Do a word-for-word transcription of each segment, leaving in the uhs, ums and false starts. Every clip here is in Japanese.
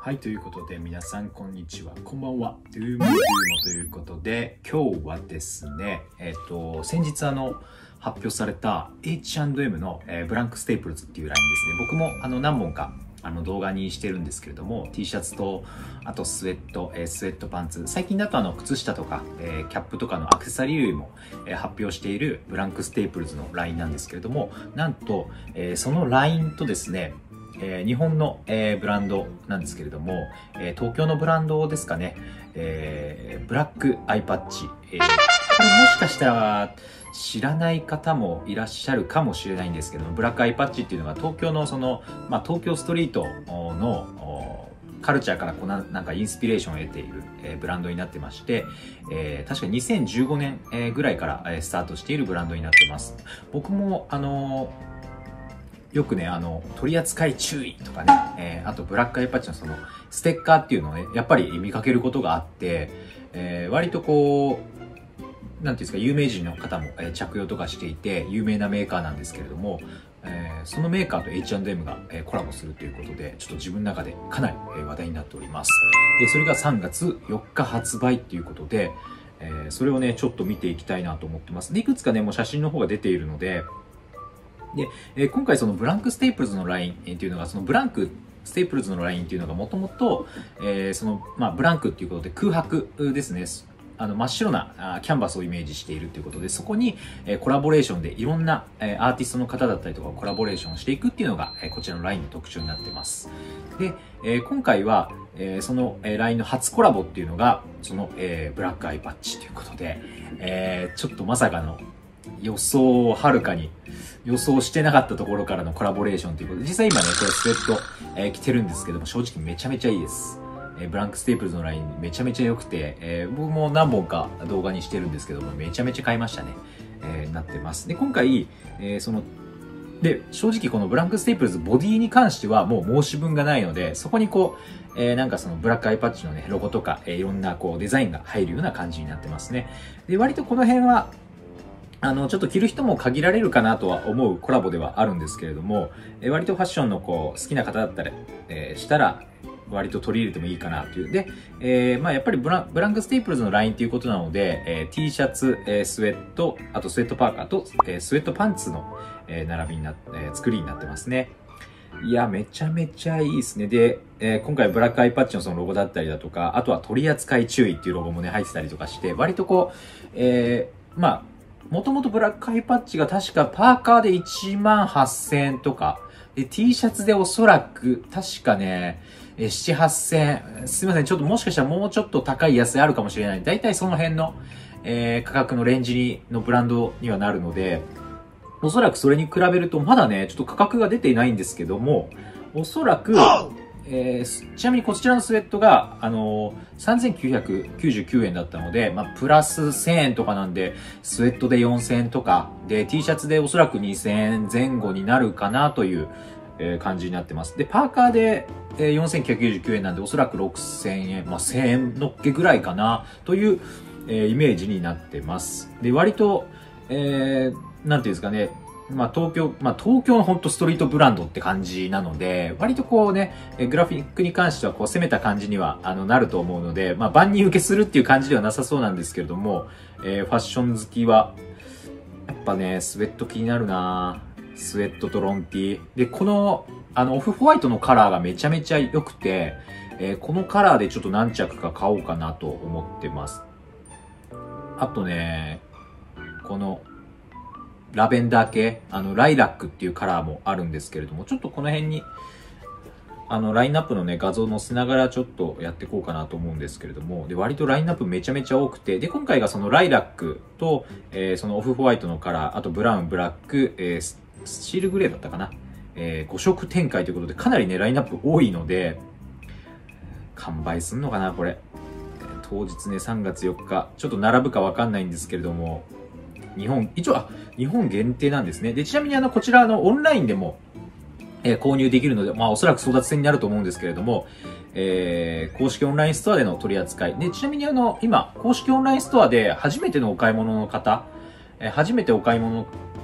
はい、ということで皆さんこんにちは、こんばんは。ドゥームドゥーモということで、今日はですね、えっと、先日あの、発表された エイチアンドエム の、えー、ブランクステープルズっていうラインですね。僕もあの何本かあの動画にしてるんですけれども、T シャツと、あとスウェット、えー、スウェットパンツ、最近だとあの、靴下とか、えー、キャップとかのアクセサリー類も、えー、発表しているブランクステープルズのラインなんですけれども、なんと、えー、そのラインとですね、えー、日本の、えー、ブランドなんですけれども、えー、東京のブランドですかね、えー、ブラックアイパッチ、えー、これもしかしたら知らない方もいらっしゃるかもしれないんですけども、ブラックアイパッチっていうのが東京のその、まあ、東京ストリートのカルチャーからこうななんかインスピレーションを得ている、えー、ブランドになってまして、えー、確かにせんじゅうごねん、えー、ぐらいから、えー、スタートしているブランドになってます。僕もあのーよくね、あの、取り扱い注意とかね、えー、あとブラックアイパッチのその、ステッカーっていうのをね、やっぱり見かけることがあって、えー、割とこう、なんていうんですか、有名人の方も、えー、着用とかしていて、有名なメーカーなんですけれども、えー、そのメーカーと エイチアンドエム が、えー、コラボするということで、ちょっと自分の中でかなり、えー、話題になっております。で、それがさんがつよっか発売っていうことで、えー、それをね、ちょっと見ていきたいなと思ってます。で、いくつかね、もう写真の方が出ているので、で、えー、今回そのブランクステープルズのラインっていうのが、そのブランクステープルズのラインっていうのがもともと、えー、その、まあ、ブランクっていうことで空白ですね。あの、真っ白なあキャンバスをイメージしているということで、そこに、えー、コラボレーションでいろんな、えー、アーティストの方だったりとかコラボレーションしていくっていうのが、えー、こちらのラインの特徴になっています。で、えー、今回は、えー、その、えー、ラインの初コラボっていうのが、その、えー、ブラックアイパッチということで、えー、ちょっとまさかの予想をはるかに予想してなかったところからのコラボレーションということで、実際今ね、これスウェット、えー、着てるんですけども、正直めちゃめちゃいいです。えー、ブランクステープルズのラインめちゃめちゃ良くて、えー、僕も何本か動画にしてるんですけども、めちゃめちゃ買いましたね。えー、なってます。で、今回、えー、その、で、正直このブランクステープルズボディに関してはもう申し分がないので、そこにこう、えー、なんかそのブラックアイパッチのね、ロゴとか、えー、いろんなこうデザインが入るような感じになってますね。で、割とこの辺は、あの、ちょっと着る人も限られるかなとは思うコラボではあるんですけれども、え割とファッションのこう、好きな方だったり、えー、したら、割と取り入れてもいいかなという。で、えー、まあやっぱりブラン、ブランクステープルズのラインということなので、えー、T シャツ、えー、スウェット、あとスウェットパーカーと、えー、スウェットパンツの、えー、並びになって、えー、作りになってますね。いや、めちゃめちゃいいですね。で、えー、今回ブラックアイパッチのそのロゴだったりだとか、あとは取り扱い注意っていうロゴもね、入ってたりとかして、割とこう、えー、まあ、もともとブラックアイパッチが確かパーカーでいちまんはっせんえんとか、で、T シャツでおそらく、確かね、なな、はっせんえん、すいません、ちょっともしかしたらもうちょっと高い安いあるかもしれない。だいたいその辺の、えー、価格のレンジにのブランドにはなるので、おそらくそれに比べるとまだね、ちょっと価格が出ていないんですけども、おそらく、えー、ちなみにこちらのスウェットが、あのー、さんぜんきゅうひゃくきゅうじゅうきゅうえんだったので、まあ、プラスせんえんとかなんで、スウェットでよんせんえんとか、で、T シャツでおそらくにせんえんぜん後になるかなという、えー、感じになってます。で、パーカーで、えー、よんせんきゅうひゃくきゅうじゅうきゅうえんなんで、おそらくろくせんえん、まあ、せんえんのっけぐらいかな、という、えー、イメージになってます。で、割と、えー、なんていうんですかね、まあ東京、まあ東京のほんとストリートブランドって感じなので、割とこうね、グラフィックに関してはこう攻めた感じにはあのなると思うので、まあ万人受けするっていう感じではなさそうなんですけれども、えー、ファッション好きは、やっぱね、スウェット気になるなスウェットとロンティー。で、この、あの、オフホワイトのカラーがめちゃめちゃ良くて、えー、このカラーでちょっと何着か買おうかなと思ってます。あとね、この、ラベンダー系、あの、ライラックっていうカラーもあるんですけれども、ちょっとこの辺に、あの、ラインナップのね、画像を載せながらちょっとやっていこうかなと思うんですけれども、で、割とラインナップめちゃめちゃ多くて、で、今回がそのライラックと、えー、そのオフホワイトのカラー、あとブラウン、ブラック、えー、スチールグレーだったかな、えー、ご色展開ということで、かなりね、ラインナップ多いので、完売すんのかな、これ。当日ね、さんがつよっか、ちょっと並ぶかわかんないんですけれども、日本、一応、あ、日本限定なんですね。で、ちなみにあの、こちらのオンラインでも、えー、購入できるので、まあ、おそらく争奪戦になると思うんですけれども、えー、公式オンラインストアでの取り扱い。で、ちなみにあの、今、公式オンラインストアで初めてのお買い物の方、えー、初めてお買い物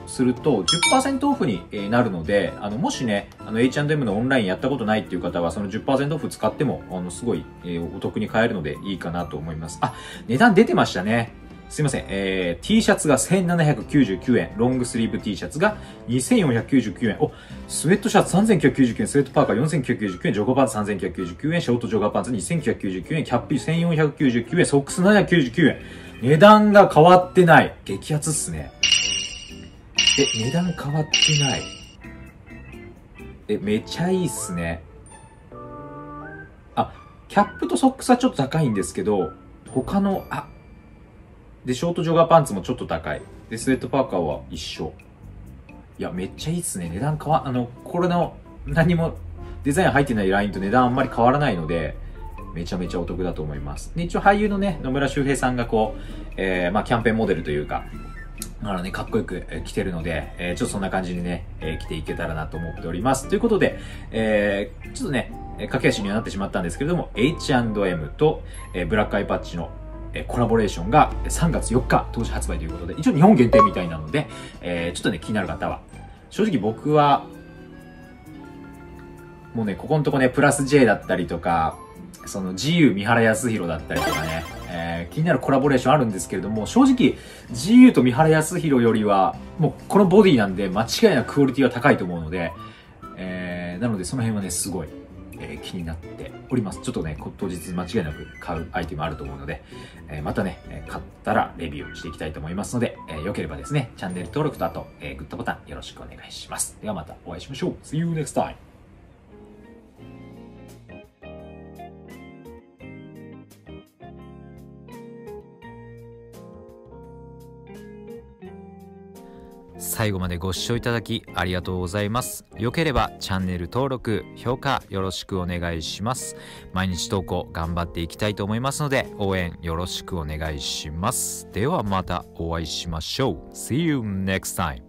すると じゅっパーセント オフになるので、あの、もしね、あの、エイチアンドエム のオンラインやったことないっていう方は、その じゅっパーセント オフ使っても、あの、すごい、えー、お得に買えるのでいいかなと思います。あ、値段出てましたね。すいません。えー、T シャツがせんななひゃくきゅうじゅうきゅうえん、ロングスリーブ T シャツがにせんよんひゃくきゅうじゅうきゅうえん、お、スウェットシャツさんぜんきゅうひゃくきゅうじゅうきゅうえん、スウェットパーカーよんせんきゅうひゃくきゅうじゅうきゅうえん、ジョガパンツさんぜんきゅうひゃくきゅうじゅうきゅうえん、ショートジョガパンツにせんきゅうひゃくきゅうじゅうきゅうえん、キャップせんよんひゃくきゅうじゅうきゅうえん、ソックスななひゃくきゅうじゅうきゅうえん。値段が変わってない。激アツっすね。え、値段変わってない。え、めちゃいいっすね。あ、キャップとソックスはちょっと高いんですけど、他の、あ、で、ショートジョガーパンツもちょっと高い。で、スウェットパーカーは一緒。いや、めっちゃいいっすね。値段変わ、あの、これの何もデザイン入ってないラインと値段あんまり変わらないので、めちゃめちゃお得だと思います。で、一応俳優のね、野村周平さんがこう、えー、まあキャンペーンモデルというか、あのね、かっこよく着てるので、えー、ちょっとそんな感じにね、えー、着ていけたらなと思っております。ということで、えー、ちょっとね、駆け足にはなってしまったんですけれども、エイチアンドエム と、えー、ブラックアイパッチのコラボレーションがさんがつよっか当時発売ということで、一応日本限定みたいなので、えー、ちょっとね、気になる方は、正直僕は、もうね、ここのとこね、プラス J だったりとか、その ジーユー 三原康弘だったりとかね、えー、気になるコラボレーションあるんですけれども、正直 ジーユー と三原康弘よりは、もうこのボディなんで間違いなくクオリティは高いと思うので、えー、なのでその辺はね、すごい、えー、気になっております。ちょっとね、当日間違いなく買うアイテムあると思うので、えー、またね、買ったらレビューしていきたいと思いますので、えー、よければですね、チャンネル登録とあと、えー、グッドボタンよろしくお願いします。ではまたお会いしましょう。See you next time! 最後までご視聴いただきありがとうございます。よければチャンネル登録、評価よろしくお願いします。毎日投稿頑張っていきたいと思いますので、応援よろしくお願いします。ではまたお会いしましょう。See you next time!